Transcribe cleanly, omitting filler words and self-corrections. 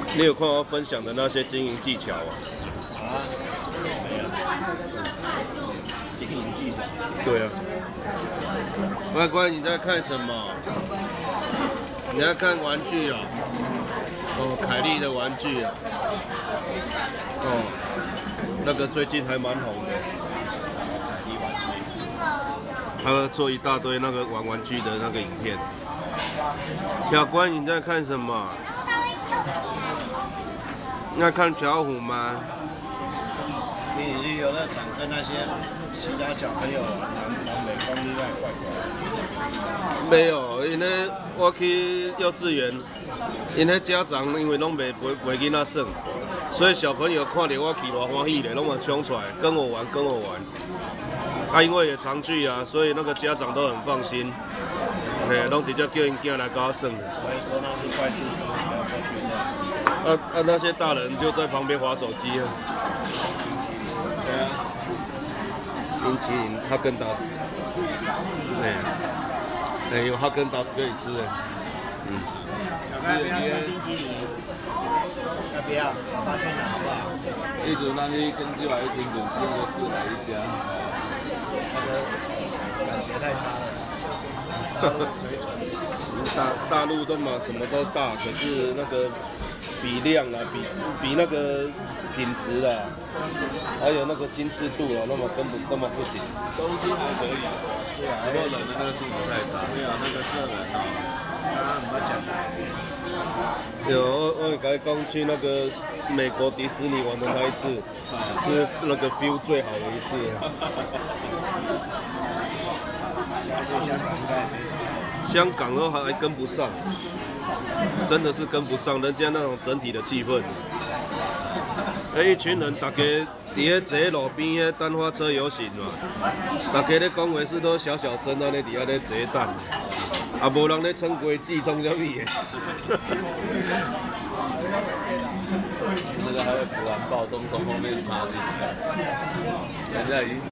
你有看我分享的那些经营技巧啊？ 啊，没有。经营技巧。 对啊。外观你在看什么？你在看玩具啊？哦，凯莉的玩具啊。哦，那个最近还蛮红的。 凯莉玩具。 他做一大堆那个玩具的那个影片。小关你在看什么？你在看巧虎吗？ 你去游乐场跟那些其他小朋友玩南美风力外怪怪。 没有，因为我去幼稚园，因为家长因为拢袂囡仔耍，所以小朋友看到我去偌欢喜咧，拢嘛冲出来跟我玩，跟我玩。啊，因为也常去啊，所以那个家长都很放心，拢直接叫因囝来跟我耍。 所以说那是怪叔叔，不要过去那。 那些大人就在旁边滑手机啊。 对啊。 冰淇淋哈根达斯，有哈根达斯可以吃哎。 小开不要吃冰淇淋，要不要？爸爸去拿好不好？ 一直那去跟这来新滚吃那个400一家， 那个感觉太差了。大陆水准。 大陆都嘛什么都大，可是那个比量啊，比那个品质啊，还有那个精致度啊，那么根本不行。 东西还可以，只不过人的那个素质太差。没有那个客人啊， 他唔要讲。 有我跟你讲，去那个美国迪士尼玩的那一次，是那个 feel 最好的一次。香港都还跟不上，真的是跟不上人家那种整体的气氛。一群人大家伫坐路边个等火车游行嘛，大家咧讲话是都小小声安尼伫遐咧坐等，啊无人咧撑规矩创啥物个？ 那个还会补完报从后面插进来，人家已经